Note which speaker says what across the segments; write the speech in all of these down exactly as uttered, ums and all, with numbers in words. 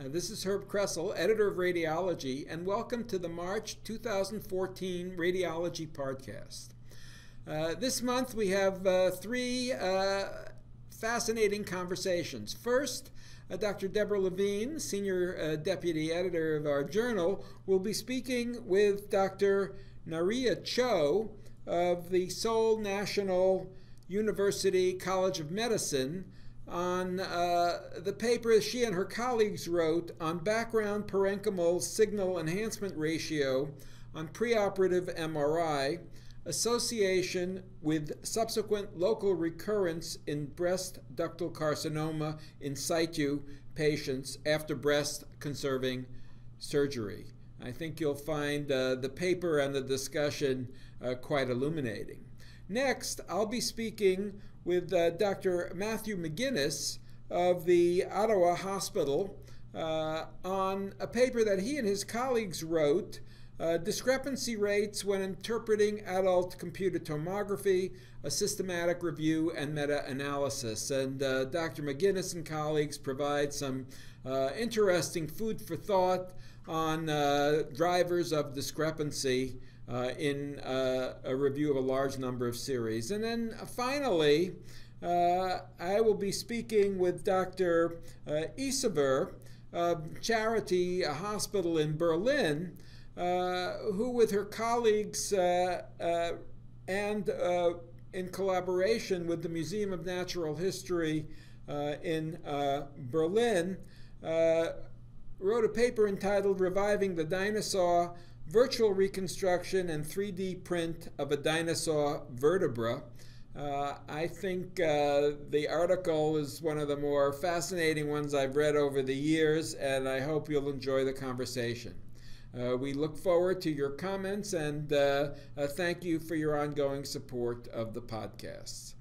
Speaker 1: This is Herb Kressel, editor of Radiology, and welcome to the March two thousand fourteen Radiology podcast. Uh, this month we have uh, three uh, fascinating conversations. First, uh, Doctor Deborah Levine, senior uh, deputy editor of our journal, will be speaking with Doctor Nariya Cho of the Seoul National University College of Medicine on uh, the paper she and her colleagues wrote on background parenchymal signal enhancement ratio on preoperative M R I, association with subsequent local recurrence in breast ductal carcinoma in situ patients after breast conserving surgery. I think you'll find uh, the paper and the discussion uh, quite illuminating. Next, I'll be speaking with uh, Doctor Matthew McInnes of the Ottawa Hospital uh, on a paper that he and his colleagues wrote, uh, Discrepancy Rates when Interpreting Adult Computed Tomography, a Systematic Review and Meta-Analysis. And uh, Doctor McInnes and colleagues provide some uh, interesting food for thought on uh, drivers of discrepancy Uh, in uh, a review of a large number of series. And then uh, finally, uh, I will be speaking with Doctor Uh, Issever of Charity Hospital in Berlin, uh, who with her colleagues uh, uh, and uh, in collaboration with the Museum of Natural History uh, in uh, Berlin, uh, wrote a paper entitled Reviving the Dinosaur, Virtual Reconstruction and three D Print of a Dinosaur Vertebra. Uh, I think uh, the article is one of the more fascinating ones I've read over the years, and I hope you'll enjoy the conversation. Uh, we look forward to your comments, and uh, uh, thank you for your ongoing support of the podcasts.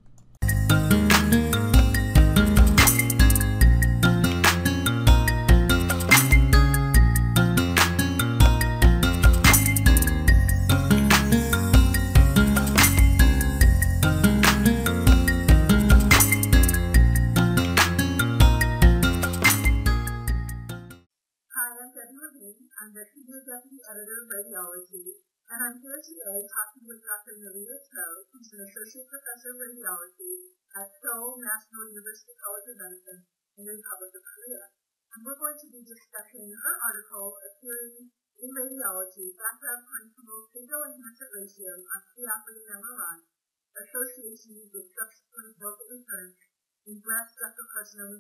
Speaker 2: I'm the senior deputy editor of Radiology, and I'm here today talking with Doctor Nariya Cho, who's an associate professor of radiology at Seoul National University College of Medicine in the Republic of Korea. And we're going to be discussing her article appearing in Radiology, Background Parenchymal Signal Enhancement Ratio on Preoperative M R I, Association with Subsequent Local Recurrence in Breast Ductal Carcinoma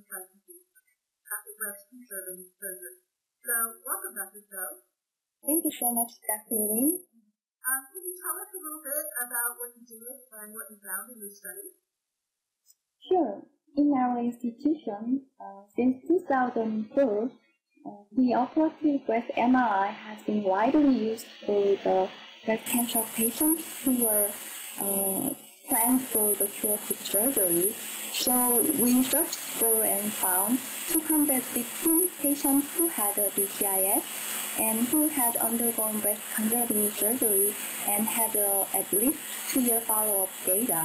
Speaker 2: after breast conserving surgery. So, welcome, Doctor Cho.
Speaker 3: Thank you so much, Doctor Levine.
Speaker 2: Um, can you tell us a little bit about what you did and what you found in your study?
Speaker 3: Sure. In our institution, uh, since two thousand four, uh, the preoperative breast M R I has been widely used for the breast cancer patients who were uh, planned for the curative surgery. So we searched for and found two hundred fifteen patients who had a D C I S and who had undergone breast conserving surgery and had uh, at least two-year follow-up data.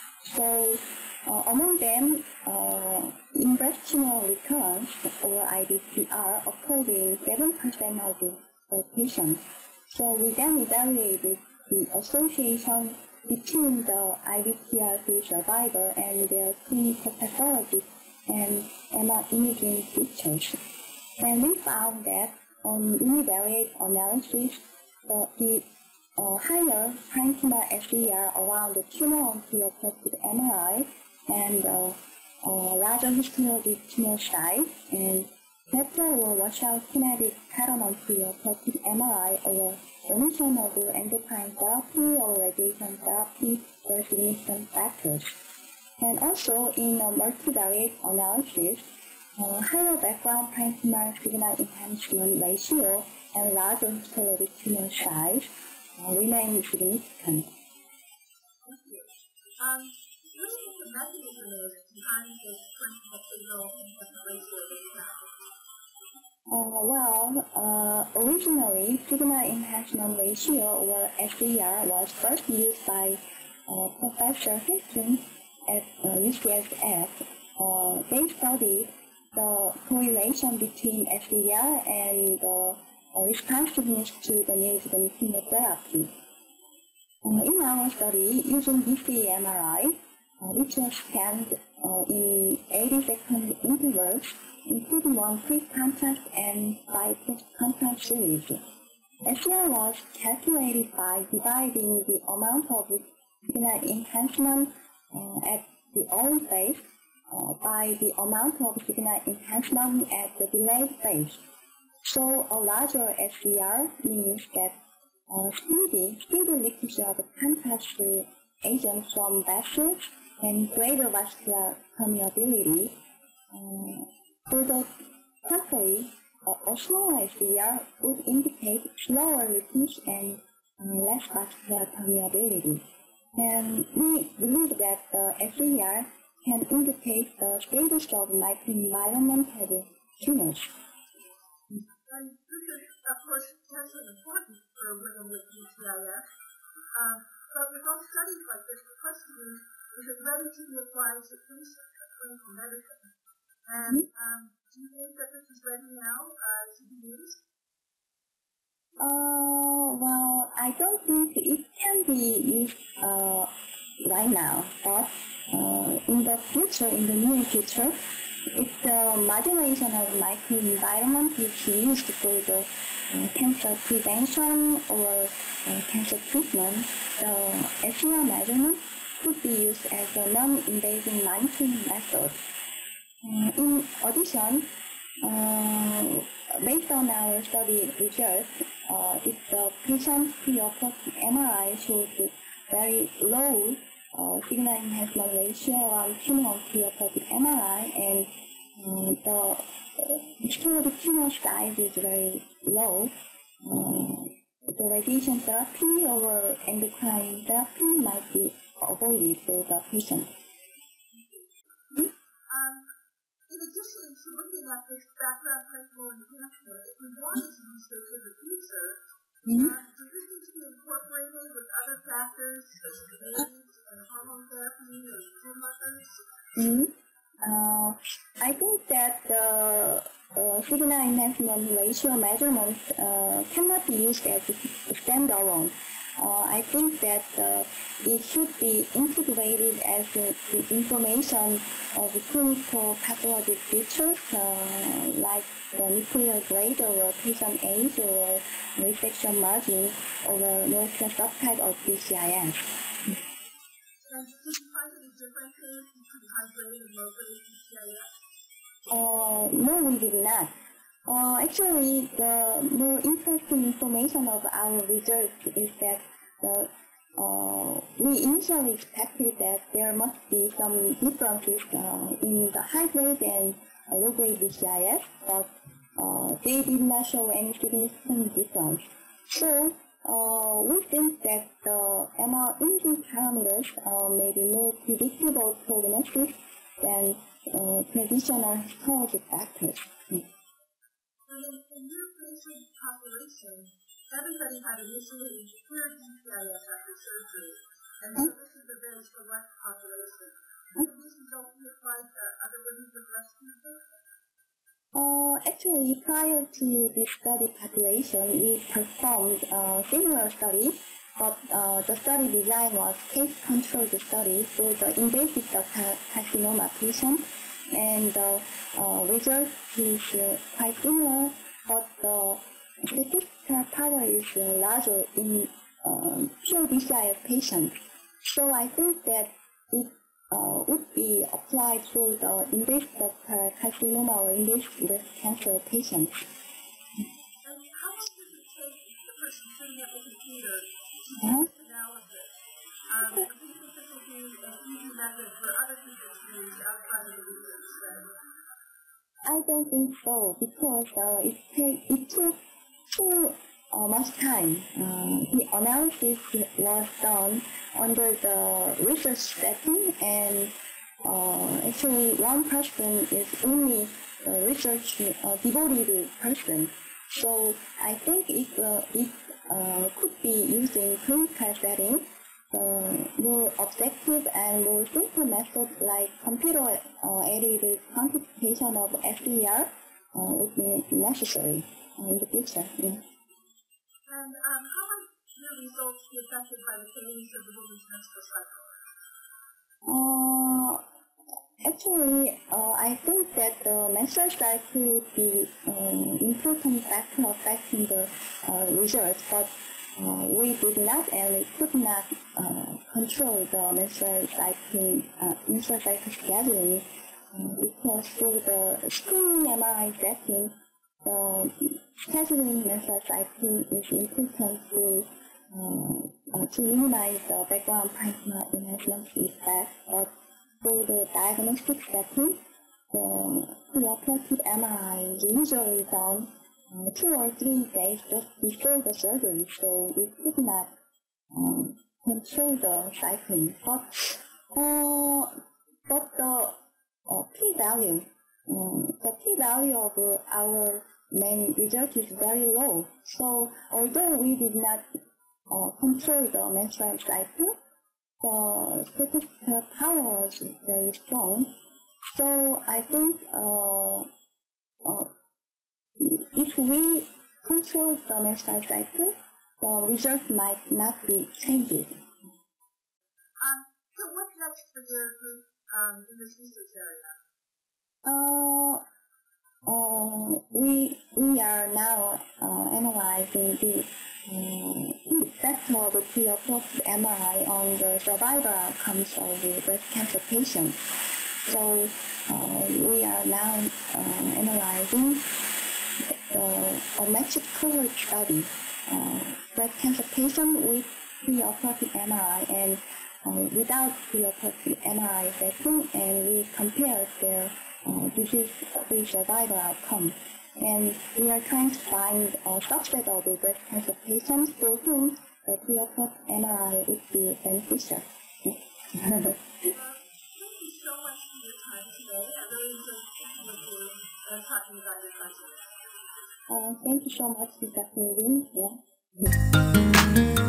Speaker 3: So uh, among them, uh, intracranial recurrence, or I V C R, occurred in seven percent of the uh, patients. So we then evaluated the association between the I V C R-free survivor and their clinical pathology and M R I imaging features. And we found that on univariate analysis, uh, the uh, higher parenchymal S D R around the tumor on preoperative M R I and uh, uh, larger histologic tumor size and better or washout kinetic pattern on preoperative M R I or omission of endocrine therapy or radiation therapy were significant factors. And also in a multivariate analysis, uh, higher background parenchymal signal enhancement ratio and larger histologic tumor size uh, remain significant.
Speaker 2: Thank you. Um, what is the mechanism behind this parenchymal signal enhancement ratio that you found?
Speaker 3: Uh, well, uh, originally, signal enhancement ratio, or S E R, was first used by uh, Professor Hilton at uh, U C S F. Uh, they studied the correlation between S V R and uh, responsiveness to the neoadjuvant chemotherapy. Uh, in our study, using D C M R I, uh, which was scanned uh, in eighty second intervals, including one pre-contrast and five post-contrast series, S V R was calculated by dividing the amount of signal enhancement uh, at the early phase uh, by the amount of signal enhancement at the delayed phase. So a larger S V R means that uh, speedy, speedy leakage of contrast agents from vessels and greater vascular permeability. Uh, to the contrary, uh, a smaller S V R would indicate slower leakage and uh, less vascular permeability. And we believe that the S V R can indicate the status of microenvironmental tumors.
Speaker 2: And this is, of course, potentially important for women with U T I S. Um, but with all studies like this, the question is, is it ready to be applied to patients in clinical medicine? And um, do you think that this is ready now uh, to be used?
Speaker 3: Uh, well, I don't think it can be used uh, right now, but uh, in the future, in the near future, if the modulation of microenvironment is used for the uh, cancer prevention or uh, cancer treatment, the S V R measurement could be used as a non-invasive monitoring method. Uh, in addition, uh, based on our study results, uh, if the patient's preoperative M R I shows very low uh, signal enhancement ratio around tumor on preoperative M R I, and uh, the uh, tumor size is very low, uh, the radiation therapy or endocrine therapy might be avoided for the patient.
Speaker 2: Um, in addition to looking at this background parenchymal enhancement, if we wanted to use this in the future,
Speaker 3: Mm-hmm.
Speaker 2: uh, does this need to be incorporated with other factors such as age and hormone therapy or tumor markers?
Speaker 3: Mm-hmm. Uh, I think that the uh, signal enhancement ratio measurements uh, cannot be used as a standalone. Uh, I think that uh, it should be integrated as uh, the information of the clinical pathologic features uh, like the nuclear grade or patient age or resection margin or molecular subtype of B C I S.
Speaker 2: And did you find any differences between high-grade and low-grade B C I S?
Speaker 3: Uh, no, we did not. Uh, actually, the more interesting information of our research is that the, uh, we initially expected that there must be some differences uh, in the high-grade and uh, low-grade B C I S, but uh, they did not show any significant difference. So, uh, we think that the M R imaging parameters uh, may be more predictable prognosis than uh, traditional histologic factors.
Speaker 2: In, in your patient population, everybody had initially cleared B C I S after surgery, and so this is a very select population. Have these results been applied to other women with breast cancer?
Speaker 3: Uh, actually, prior to this study population, we performed a similar study, but uh, the study design was case-controlled study for the invasive ductal carcinoma patient, and the uh, result is uh, quite similar, but the statistical power is uh, larger in uh, pure B C I S patients. So I think that it uh, would be applied for the invasive ductal carcinoma or invasive breast cancer patients.
Speaker 2: And how long does it take the person sitting at the computer to do
Speaker 3: Uh-huh.
Speaker 2: this analysis? Um, do you think this will be an easy method for other people to use outside of the research setting?
Speaker 3: I don't think so, because uh, it, take, it took too uh, much time. Uh, the analysis was done under the research setting, and uh, actually one person is only a research uh, devoted person. So I think it, uh, it uh, could be used in clinical setting, the more objective and more simple methods like computer-aided quantification of F D R uh, would be necessary in the future. Yeah.
Speaker 2: And um, how might your results be affected by the phase of the woman's menstrual cycle?
Speaker 3: Uh, actually, uh, I think that the menstrual cycle would be an uh, important factor affecting the uh, results, but uh, we did not and we could not uh, control the menstrual cycle, uh, menstrual cycle scheduling uh, because for the screening M R I setting, the scheduling menstrual cycle is important to uh, uh, to minimize the background parenchymal enhancement effect, but for the diagnostic setting, the preoperative M R I is usually done uh, two or three days just before the surgery, so we could not um, control the cycling. But, uh, but the uh, p-value, um, the p-value of uh, our main result is very low. So although we did not uh, control the menstrual cycle, the statistical power is very strong. So I think uh, uh, if we control the menstrual cycle, the result might not be changed.
Speaker 2: Um, so what's next for your group um, in this research area?
Speaker 3: Uh, uh, we we are now uh, analyzing the uh, effect of the preoperative M R I on the survival outcomes of the breast cancer patients. So uh, we are now uh, analyzing the, a matched cohort study, uh, breast cancer patient with preoperative M R I and uh, without preoperative M R I setting, and we compare their uh, disease-free survival outcome. And we are trying to find a subset of the breast cancer patients for whom the preoperative M R I would be beneficial.
Speaker 2: Thank you so much for your time today. I really enjoyed speaking with you and talking about your project.
Speaker 3: Uh, thank you so much, Doctor Levine. Yeah.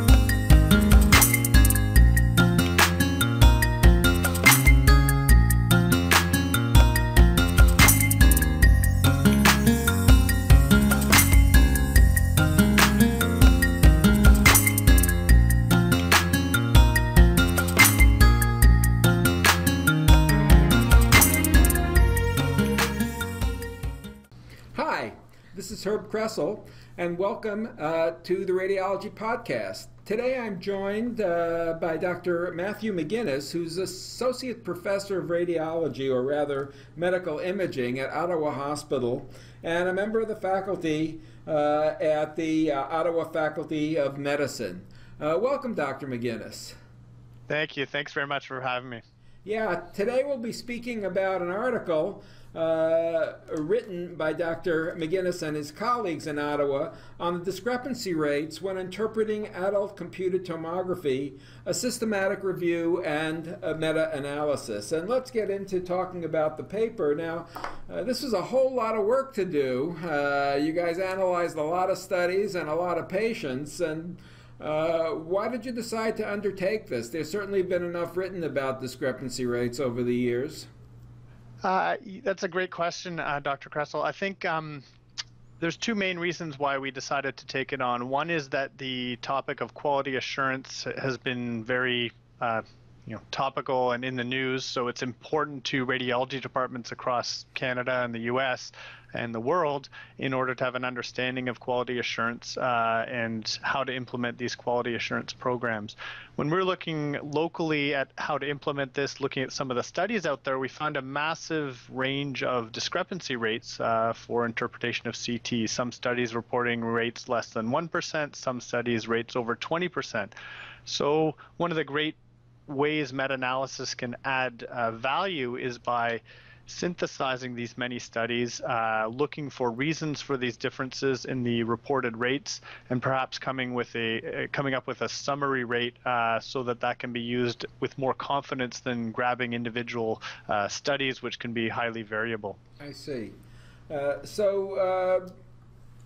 Speaker 1: Hi, this is Herbert Kressel, and welcome uh, to the Radiology Podcast. Today I'm joined uh, by Doctor Matthew McInnes, who's Associate Professor of Radiology, or rather Medical Imaging at Ottawa Hospital, and a member of the faculty uh, at the uh, Ottawa Faculty of Medicine. Uh, welcome, Doctor McInnes.
Speaker 4: Thank you. Thanks very much for having me.
Speaker 1: Yeah, today we'll be speaking about an article Uh, written by Doctor McInnes and his colleagues in Ottawa on the discrepancy rates when interpreting adult computed tomography, a systematic review, and a meta-analysis. And let's get into talking about the paper. Now, uh, this was a whole lot of work to do. Uh, you guys analyzed a lot of studies and a lot of patients, and uh, why did you decide to undertake this? There's certainly been enough written about discrepancy rates over the years.
Speaker 4: Uh, that's a great question, uh, Doctor Kressel. I think um, there's two main reasons why we decided to take it on. One is that the topic of quality assurance has been very uh, you know, topical and in the news, so it's important to radiology departments across Canada and the U S and the world in order to have an understanding of quality assurance uh, and how to implement these quality assurance programs. When we're looking locally at how to implement this, looking at some of the studies out there, we found a massive range of discrepancy rates uh, for interpretation of C T. Some studies reporting rates less than one percent, some studies rates over twenty percent. So one of the great ways meta-analysis can add uh, value is by synthesizing these many studies, uh, looking for reasons for these differences in the reported rates, and perhaps coming with a uh, coming up with a summary rate uh, so that that can be used with more confidence than grabbing individual uh, studies, which can be highly variable.
Speaker 1: I see. Uh, so, uh,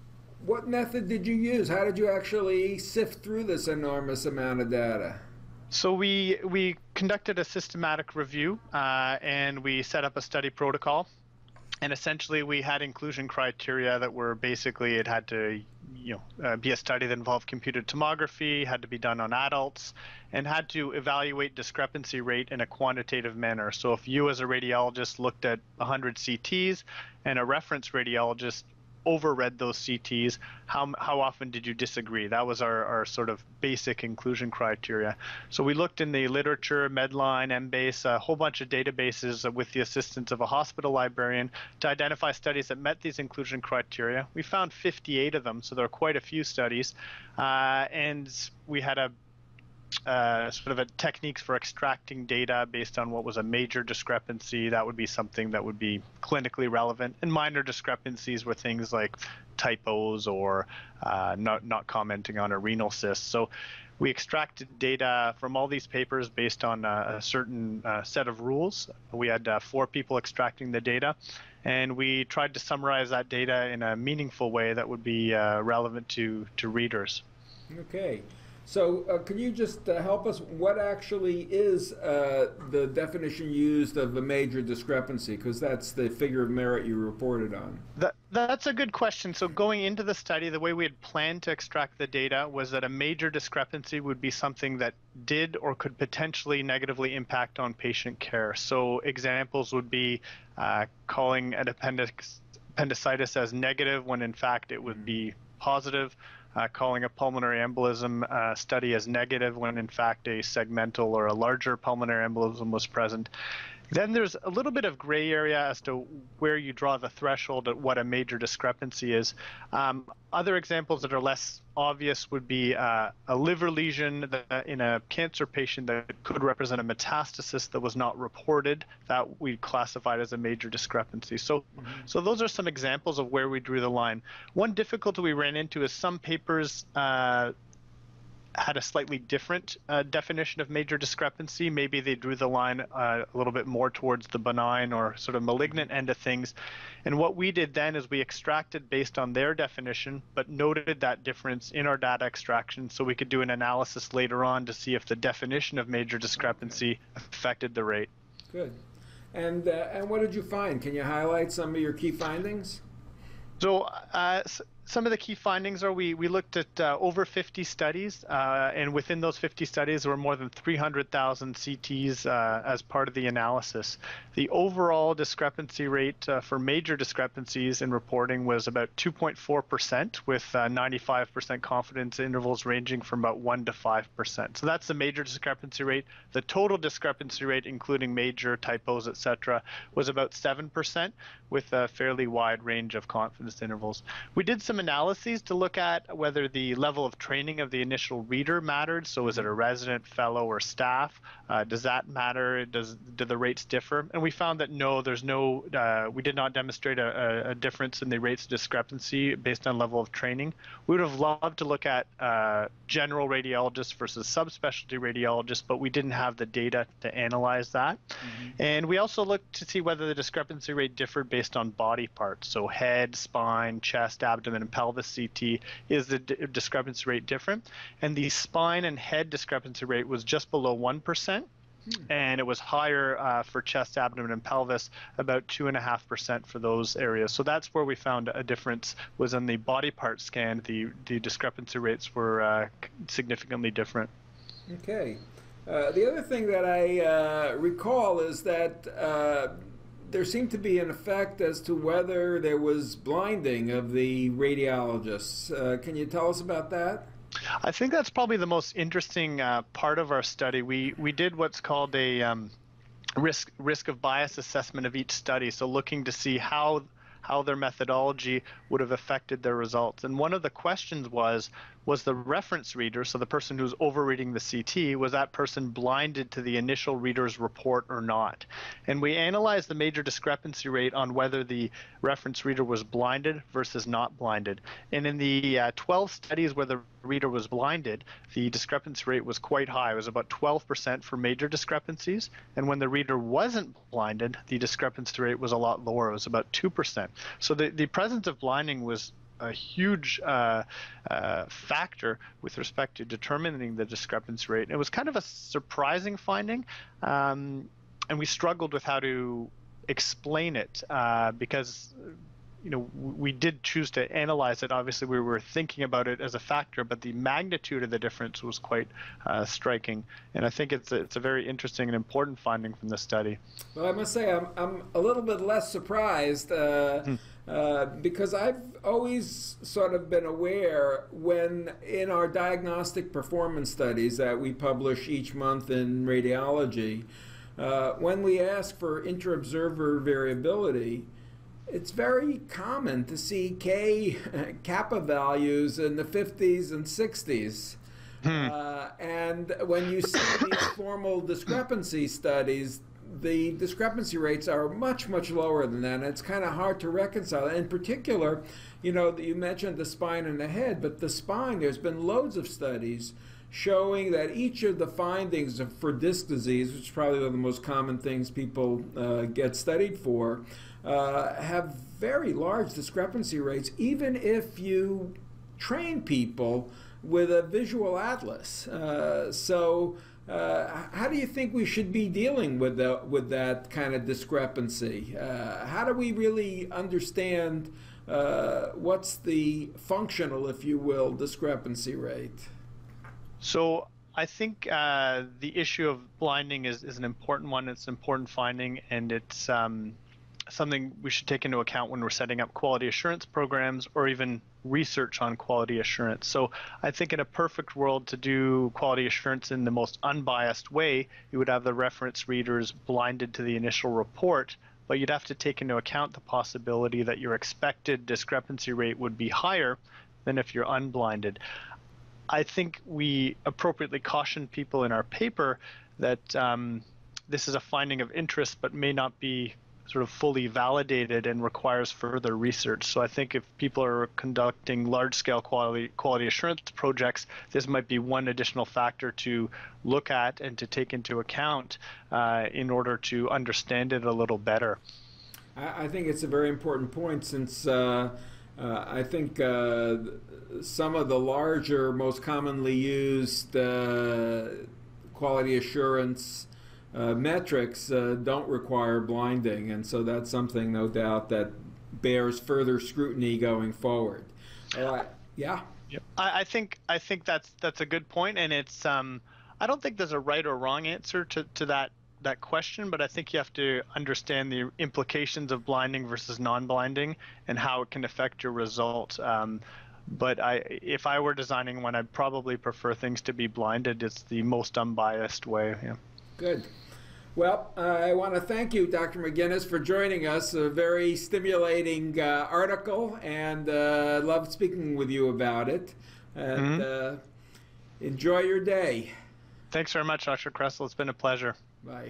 Speaker 1: what method did you use? How did you actually sift through this enormous amount of data?
Speaker 4: So we we conducted a systematic review uh, and we set up a study protocol. And essentially, we had inclusion criteria that were basically it had to, you know, uh, be a study that involved computed tomography, had to be done on adults, and had to evaluate discrepancy rate in a quantitative manner. So if you as a radiologist looked at one hundred C Ts and a reference radiologist overread those C Ts, how how often did you disagree? That was our, our sort of basic inclusion criteria. So we looked in the literature, Medline, Embase, a whole bunch of databases with the assistance of a hospital librarian to identify studies that met these inclusion criteria. We found fifty-eight of them, so there are quite a few studies. Uh, and we had a Uh, sort of a techniques for extracting data based on what was a major discrepancy. That would be something that would be clinically relevant, and minor discrepancies were things like typos or uh, not not commenting on a renal cyst. So we extracted data from all these papers based on a, a certain uh, set of rules. We had uh, four people extracting the data, and we tried to summarize that data in a meaningful way that would be uh, relevant to to readers.
Speaker 1: Okay. So uh, can you just uh, help us, what actually is uh, the definition used of a major discrepancy? Because that's the figure of merit you reported on.
Speaker 4: That, that's a good question. So going into the study, the way we had planned to extract the data was that a major discrepancy would be something that did or could potentially negatively impact on patient care. So examples would be uh, calling an appendix, appendicitis as negative when in fact it would be positive. Uh, calling a pulmonary embolism uh, study as negative when in fact a segmental or a larger pulmonary embolism was present. Then there's a little bit of gray area as to where you draw the threshold at what a major discrepancy is. Um, other examples that are less obvious would be uh, a liver lesion that, in a cancer patient that could represent a metastasis that was not reported, that we classified as a major discrepancy. So, mm-hmm. so those are some examples of where we drew the line. One difficulty we ran into is some papers uh, had a slightly different uh, definition of major discrepancy. Maybe they drew the line uh, a little bit more towards the benign or sort of malignant end of things. And what we did then is we extracted based on their definition, but noted that difference in our data extraction so we could do an analysis later on to see if the definition of major discrepancy okay. affected the rate.
Speaker 1: Good. And, uh, and what did you find? Can you highlight some of your key findings?
Speaker 4: So uh, some of the key findings are we, we looked at uh, over fifty studies, uh, and within those fifty studies, there were more than three hundred thousand C Ts uh, as part of the analysis. The overall discrepancy rate uh, for major discrepancies in reporting was about two point four percent, with uh, ninety-five percent confidence intervals ranging from about one to five percent. So that's the major discrepancy rate. The total discrepancy rate, including major typos, et cetera, was about seven percent, with a fairly wide range of confidence intervals. We did some analyses to look at whether the level of training of the initial reader mattered. So is it a resident, fellow, or staff? Uh, does that matter? Does do the rates differ? And we found that no, there's no, uh, we did not demonstrate a, a difference in the rates of discrepancy based on level of training. We would have loved to look at uh, general radiologists versus subspecialty radiologists, but we didn't have the data to analyze that. Mm-hmm. And we also looked to see whether the discrepancy rate differed based on body parts. So head, spine, chest, abdomen, and pelvis C T, is the d discrepancy rate different? And the spine and head discrepancy rate was just below one percent. Hmm. And it was higher uh, for chest, abdomen, and pelvis, about two and a half percent for those areas. So that's where we found a difference, was in the body part scan. The the discrepancy rates were uh, significantly different.
Speaker 1: Okay. Uh, the other thing that I uh, recall is that uh, there seemed to be an effect as to whether there was blinding of the radiologists. Uh, can you tell us about that?
Speaker 4: I think that's probably the most interesting uh, part of our study. We we did what's called a um, risk risk of bias assessment of each study, so looking to see how how their methodology would have affected their results. And one of the questions was, was the reference reader, so the person who's overreading the C T, was that person blinded to the initial reader's report or not? And we analyzed the major discrepancy rate on whether the reference reader was blinded versus not blinded. And in the uh, twelve studies where the reader was blinded, the discrepancy rate was quite high. It was about twelve percent for major discrepancies. And when the reader wasn't blinded, the discrepancy rate was a lot lower. It was about two percent. So the, the presence of blinding was a huge uh, uh, factor with respect to determining the discrepancy rate. It was kind of a surprising finding, um, and we struggled with how to explain it uh, because you know, we did choose to analyze it. Obviously, we were thinking about it as a factor, but the magnitude of the difference was quite uh, striking. And I think it's a, it's a very interesting and important finding from the study.
Speaker 1: Well, I must say I'm, I'm a little bit less surprised uh, hmm. uh, because I've always sort of been aware when in our diagnostic performance studies that we publish each month in radiology, uh, when we ask for inter-observer variability, it's very common to see K kappa values in the fifties and sixties. Hmm. Uh, and when you see these formal discrepancy studies, the discrepancy rates are much, much lower than that. And it's kind of hard to reconcile. In particular, you know, you mentioned the spine and the head, but the spine, there's been loads of studies showing that each of the findings of, for disc disease, which is probably one of the most common things people uh, get studied for, Uh, have very large discrepancy rates, even if you train people with a visual atlas. Uh, so uh, how do you think we should be dealing with, the, with that kind of discrepancy? Uh, how do we really understand uh, what's the functional, if you will, discrepancy rate?
Speaker 4: So I think uh, the issue of blinding is, is an important one. It's an important finding, and it's um, something we should take into account when we're setting up quality assurance programs or even research on quality assurance. So I think in a perfect world, to do quality assurance in the most unbiased way, you would have the reference readers blinded to the initial report, but you'd have to take into account the possibility that your expected discrepancy rate would be higher than if you're unblinded. I think we appropriately cautioned people in our paper that um, this is a finding of interest but may not be sort of fully validated and requires further research. So I think if people are conducting large-scale quality quality assurance projects, this might be one additional factor to look at and to take into account uh, in order to understand it a little better.
Speaker 1: I, I think it's a very important point, since uh, uh, I think uh, some of the larger, most commonly used uh, quality assurance Uh, metrics uh, don't require blinding, and so that's something, no doubt, that bears further scrutiny going forward. All right. Yeah.
Speaker 4: Yep. I, I think I think that's that's a good point, and it's um, I don't think there's a right or wrong answer to to that that question, but I think you have to understand the implications of blinding versus non-blinding and how it can affect your result. Um, but I, if I were designing one, I'd probably prefer things to be blinded. It's the most unbiased way. Yeah.
Speaker 1: Good. Well, uh, I want to thank you, Doctor McInnes, for joining us. A very stimulating uh, article, and uh, loved speaking with you about it. And mm-hmm. uh, enjoy your day.
Speaker 4: Thanks very much, Doctor Kressel. It's been a pleasure.
Speaker 1: Bye.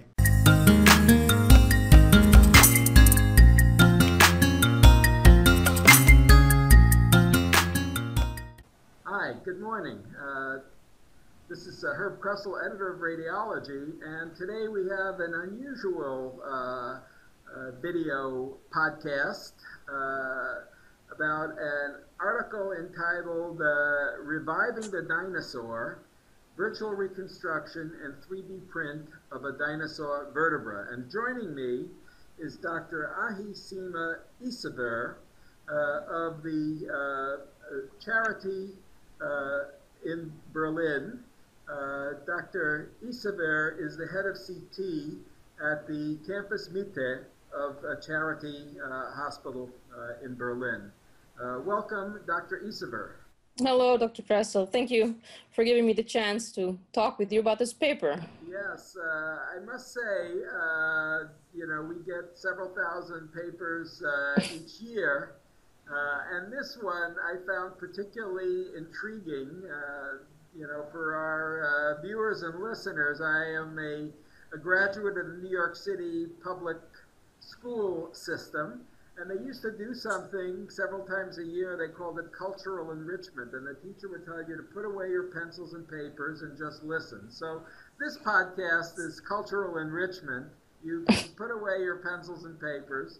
Speaker 1: Hi, good morning. Uh, This is uh, Herb Kressel, editor of Radiology, and today we have an unusual uh, uh, video podcast uh, about an article entitled uh, Reviving the Dinosaur, Virtual Reconstruction and three D Print of a Dinosaur Vertebra. And joining me is Doctor Sema Issever uh, of the uh, charity uh, in Berlin. Uh, Doctor Issever is the head of C T at the Campus Mitte of a charity uh, hospital uh, in Berlin. Uh, welcome, Doctor Issever.
Speaker 5: Hello, Doctor Kressel. Thank you for giving me the chance to talk with you about this paper.
Speaker 1: Yes, uh, I must say, uh, you know, we get several thousand papers uh, each year, uh, and this one I found particularly intriguing. Uh, You know, for our uh, viewers and listeners, I am a, a graduate of the New York City public school system, and they used to do something several times a year. They called it cultural enrichment, and the teacher would tell you to put away your pencils and papers and just listen. So this podcast is cultural enrichment. You can put away your pencils and papers,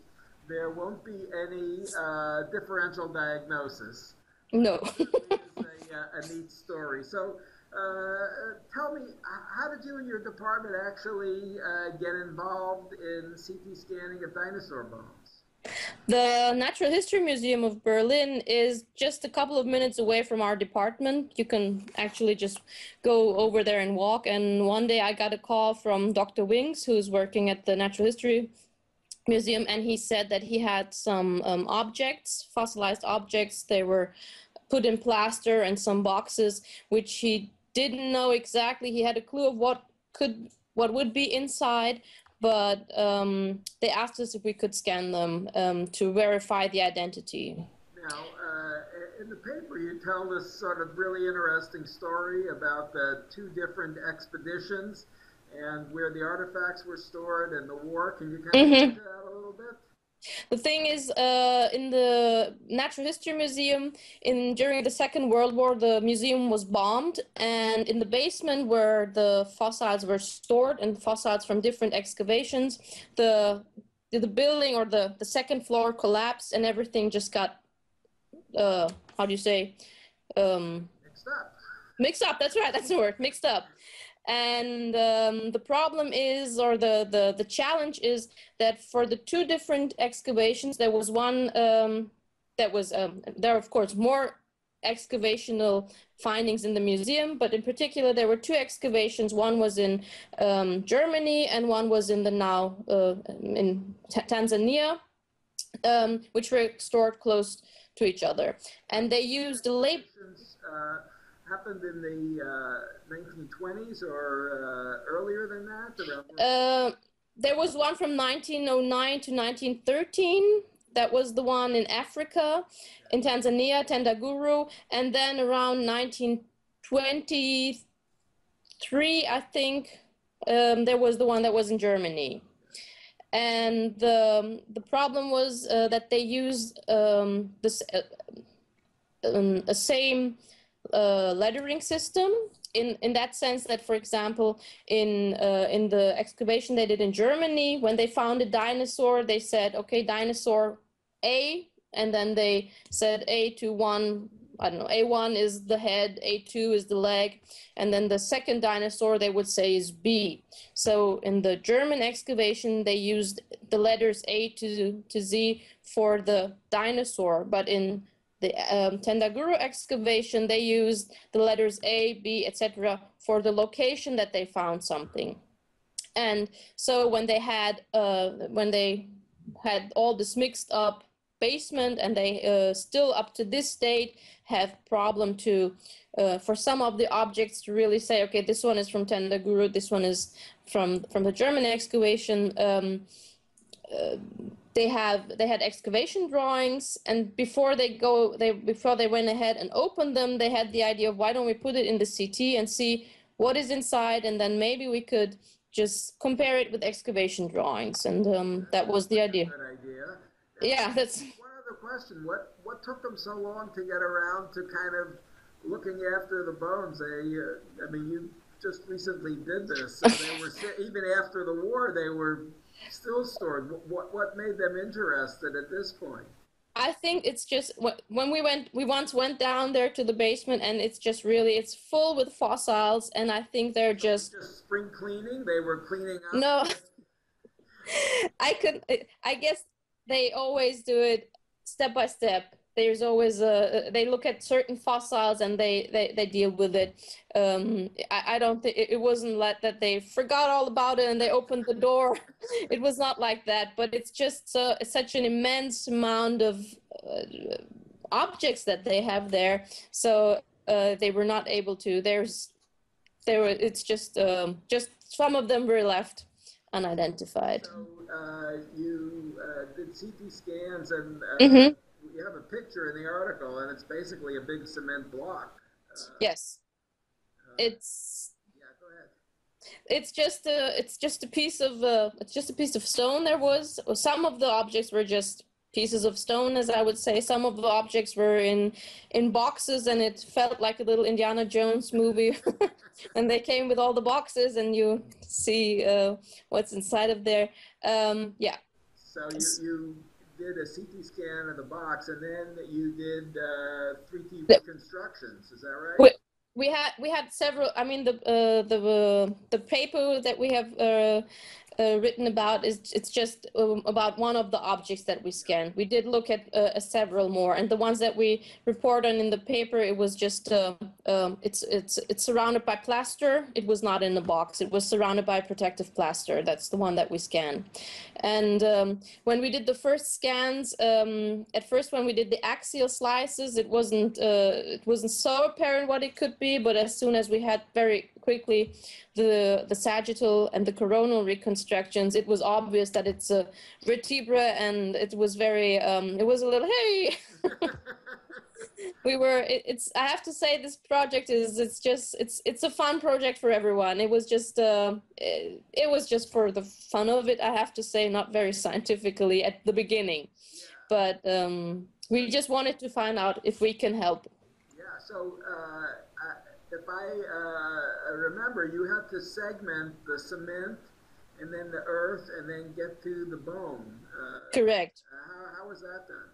Speaker 1: there won't be any uh, differential diagnosis.
Speaker 5: No.
Speaker 1: It's a, a neat story. So uh, tell me, how did you and your department actually uh, get involved in C T scanning of dinosaur bones?
Speaker 5: The Natural History Museum of Berlin is just a couple of minutes away from our department. You can actually just go over there and walk. And one day I got a call from Doctor Wings, who's working at the Natural History Museum, and he said that he had some um, objects, fossilized objects. They were put in plaster and some boxes, which he didn't know exactly. He had a clue of what could, what would be inside, but um, they asked us if we could scan them um, to verify the identity.
Speaker 1: Now, uh, in the paper, you tell this sort of really interesting story about the two different expeditions and where the artifacts were stored and the war. Can you kind of
Speaker 5: Mm-hmm.
Speaker 1: get into that a little bit?
Speaker 5: The thing is, uh, in the Natural History Museum, in during the Second World War, the museum was bombed, and in the basement where the fossils were stored, and fossils from different excavations, the the building or the the second floor collapsed, and everything just got, uh, how do you say, um,
Speaker 1: Mixed up.
Speaker 5: Mixed up. That's right. That's the word. Mixed up. And um, the problem is, or the, the, the challenge is that for the two different excavations, there was one um, that was, um, there are of course more excavational findings in the museum, but in particular, there were two excavations. One was in um, Germany and one was in the now, uh, in T Tanzania, um, which were stored close to each other. And they used the lab.
Speaker 1: Uh, happened in the uh, nineteen twenties or uh, earlier than that?
Speaker 5: Uh, there was one from nineteen oh nine to nineteen thirteen. That was the one in Africa, in Tanzania, Tendaguru. And then around nineteen twenty-three, I think, um, there was the one that was in Germany. And the, the problem was uh, that they used um, this, uh, um, a same Uh, lettering system in in that sense that, for example, in uh, in the excavation they did in Germany, when they found a dinosaur, they said, okay, dinosaur A, and then they said A to one, I don't know, A one is the head, A two is the leg, and then the second dinosaur they would say is B. So in the German excavation they used the letters A to to Z for the dinosaur, but in the um, Tendaguru excavation, they used the letters A, B, et cetera for the location that they found something. And so when they had uh, when they had all this mixed up basement, and they uh, still up to this date have problem to uh, for some of the objects to really say, okay, this one is from Tendaguru, this one is from from the German excavation. Um, uh, They have they had excavation drawings, and before they go they before they went ahead and opened them, they had the idea of, why don't we put it in the C T and see what is inside, and then maybe we could just compare it with excavation drawings, and um, that was the idea.
Speaker 1: Good idea.
Speaker 5: Yeah, that's.
Speaker 1: One other question: What what took them so long to get around to kind of looking after the bones? They, uh, I mean, you just recently did this, so they were even after the war they were still stored. What what made them interested at this point?
Speaker 5: I think it's just when we went, we once went down there to the basement, and it's just really, it's full with fossils, and I think they're just.
Speaker 1: Just spring cleaning. They were cleaning up.
Speaker 5: No, I could. I guess they always do it step by step. There's always a. They look at certain fossils and they they, they deal with it. Um, I, I don't think it, it wasn't like that they forgot all about it and they opened the door. It was not like that. But it's just so, it's such an immense amount of uh, objects that they have there. So uh, they were not able to. There's, there were. It's just um, just some of them were left unidentified.
Speaker 1: So uh, you uh, did C T scans and. Uh,
Speaker 5: mm-hmm.
Speaker 1: You have a picture in the article, and it's basically a big cement block. Uh,
Speaker 5: yes, uh, it's.
Speaker 1: Yeah, go ahead.
Speaker 5: It's just a. It's just a piece of. Uh, it's just a piece of stone. There was some of the objects were just pieces of stone, as I would say. Some of the objects were in in boxes, and it felt like a little Indiana Jones movie. And they came with all the boxes, and you see uh, what's inside of there. Um, yeah.
Speaker 1: So you. you did a C T scan of the box, and then you did uh, three D reconstructions. Is that right?
Speaker 5: We, we had we had several. I mean, the uh, the uh, the paper that we have uh, uh, written about is it's just um, about one of the objects that we scanned. We did look at uh, several more, and the ones that we report on in the paper, it was just uh, um, it's it's it's surrounded by plaster. It was not in the box. It was surrounded by protective plaster. That's the one that we scanned. And um, when we did the first scans, um, at first when we did the axial slices, it wasn't uh, it wasn't so apparent what it could be. But as soon as we had very quickly the the sagittal and the coronal reconstructions, it was obvious that it's a vertebra, and it was very um, it was a little hey. We were it, it's I have to say this project is it's just it's it's a fun project for everyone. It was just uh, it, it was just for the fun of it, I have to say, not very scientifically at the beginning.
Speaker 1: Yeah.
Speaker 5: But um, we just wanted to find out if we can help.
Speaker 1: Yeah, so uh, if I uh, remember, you have to segment the cement and then the earth and then get to the bone. Uh,
Speaker 5: Correct.
Speaker 1: Uh, how, how was that done?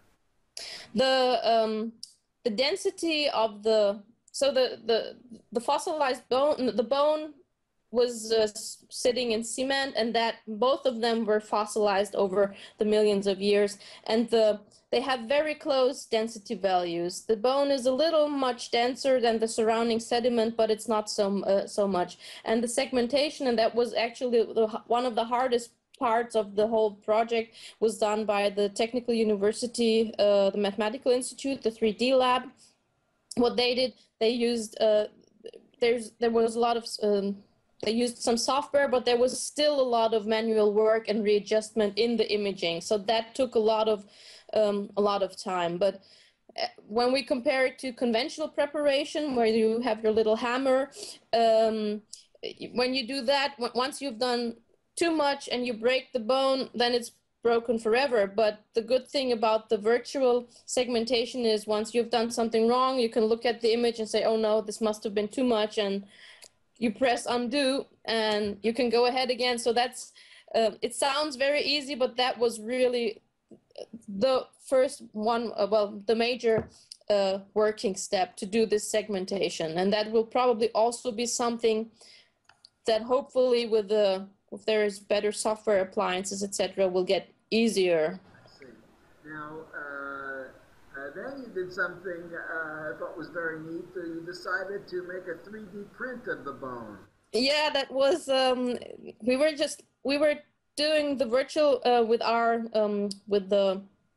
Speaker 5: The um, the density of the so the the the fossilized bone the bone was uh, sitting in cement, and that both of them were fossilized over the millions of years, and the they have very close density values. The bone is a little much denser than the surrounding sediment, but it's not so uh, so much. And the segmentation, and that was actually the, one of the hardest parts of the whole project, was done by the Technical University, uh, the Mathematical Institute, the three D lab. What they did, they used uh, there's there was a lot of um, they used some software, but there was still a lot of manual work and readjustment in the imaging. So that took a lot of um, a lot of time. But when we compare it to conventional preparation, where you have your little hammer, um, when you do that, once you've done too much and you break the bone, then it's broken forever. But the good thing about the virtual segmentation is once you've done something wrong, you can look at the image and say, oh no, this must have been too much, and you press undo and you can go ahead again. So that's, uh, it sounds very easy, but that was really the first one, uh, well, the major uh, working step to do this segmentation. And that will probably also be something that hopefully with the if there's better software appliances, et cetera, will get easier.
Speaker 1: I see. Now, uh, uh, then you did something uh, I thought was very neat. You decided to make a three D print of the bone.
Speaker 5: Yeah, that was, um, we were just, we were doing the virtual uh, with our, um, with the,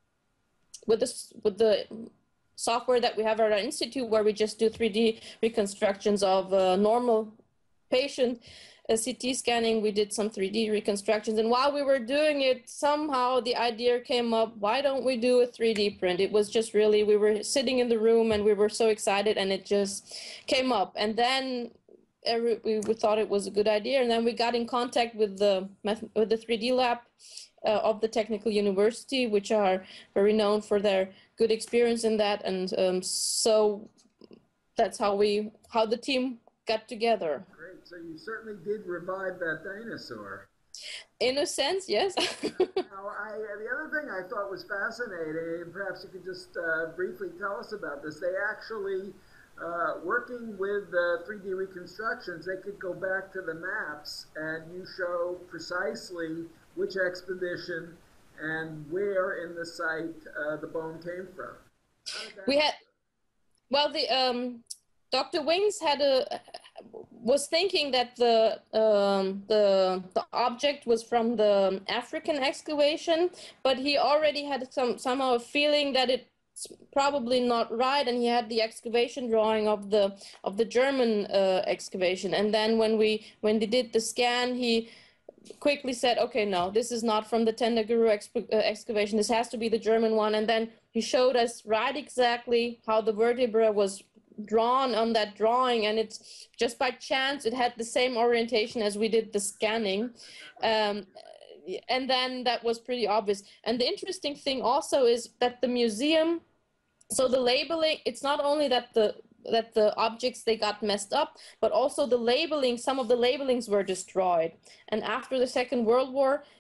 Speaker 5: with the, with the software that we have at our institute, where we just do three D reconstructions of a normal patient. A C T scanning, we did some three D reconstructions, and while we were doing it, somehow the idea came up, why don't we do a three D print? It was just really, we were sitting in the room and we were so excited, and it just came up. And then every, we, we thought it was a good idea, and then we got in contact with the, with the three D lab uh, of the Technical University, which are very known for their good experience in that. And um, so that's how we, how the team got together.
Speaker 1: So you certainly did revive that dinosaur.
Speaker 5: In a sense, yes.
Speaker 1: Now, I, the other thing I thought was fascinating, and perhaps you could just uh, briefly tell us about this, they actually, uh, working with uh, three D reconstructions, they could go back to the maps and you show precisely which expedition and where in the site uh, the bone came from.
Speaker 5: We had, well, the um, Doctor Wings had a, was thinking that the, um, the, the object was from the African excavation, but he already had some, somehow a feeling that it's probably not right, and he had the excavation drawing of the, of the German uh, excavation. And then when we, when they did the scan, he quickly said, okay, no, this is not from the Tendaguru ex uh, excavation, this has to be the German one. And then he showed us right exactly how the vertebra was drawn on that drawing, and it's just by chance it had the same orientation as we did the scanning, um, and then that was pretty obvious. And the interesting thing also is that the museum, so the labeling, it's not only that the that the objects, they got messed up, but also the labeling, some of the labelings were destroyed. And after the Second World War,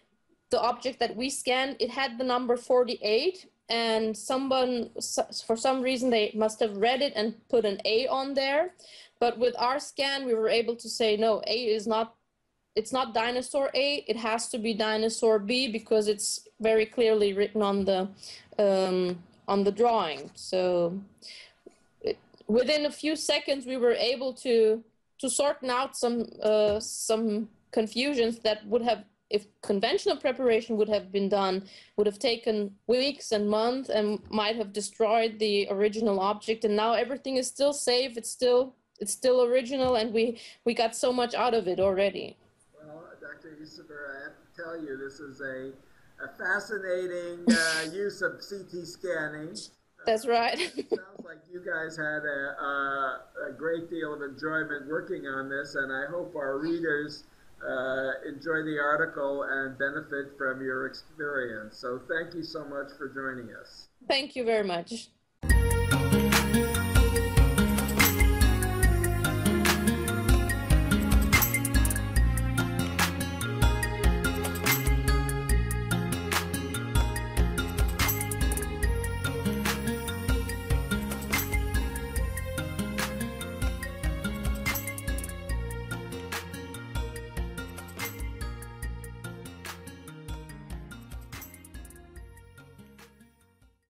Speaker 5: the object that we scanned, it had the number forty-eight, and someone, for some reason, they must have read it and put an A on there. But with our scan, we were able to say, no, A is not, it's not Dinosaur A, it has to be Dinosaur B, because it's very clearly written on the, um, on the drawing. So it, within a few seconds, we were able to, to sort out some, uh, some confusions that would have, if conventional preparation would have been done, would have taken weeks and months and might have destroyed the original object. And now everything is still safe. It's still, it's still original, and we, we got so much out of it already.
Speaker 1: Well, Doctor Issever, I have to tell you, this is a, a fascinating uh, use of C T scanning.
Speaker 5: That's right.
Speaker 1: Uh, it sounds like you guys had a, a, a great deal of enjoyment working on this, and I hope our readers uh, enjoy the article and benefit from your experience. So thank you so much for joining us.
Speaker 5: Thank you very much.